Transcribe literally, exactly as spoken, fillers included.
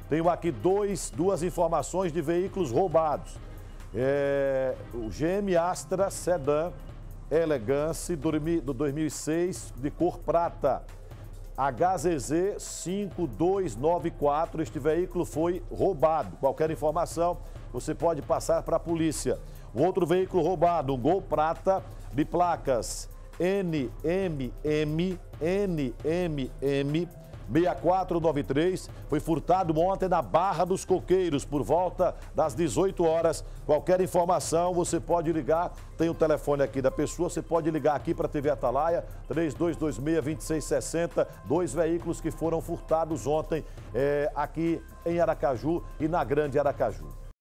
Tenho aqui dois, duas informações de veículos roubados. É, o G M Astra Sedan Elegance do dois mil e seis, de cor prata. H Z Z cinco dois nove quatro, este veículo foi roubado. Qualquer informação, você pode passar para a polícia. O outro veículo roubado, um Gol prata de placas N M M N M M seis quatro nove três, foi furtado ontem na Barra dos Coqueiros, por volta das dezoito horas. Qualquer informação, você pode ligar, tem o telefone aqui da pessoa, você pode ligar aqui para a T V Atalaia, três dois dois seis, dois seis seis zero, dois veículos que foram furtados ontem é, aqui em Aracaju e na Grande Aracaju.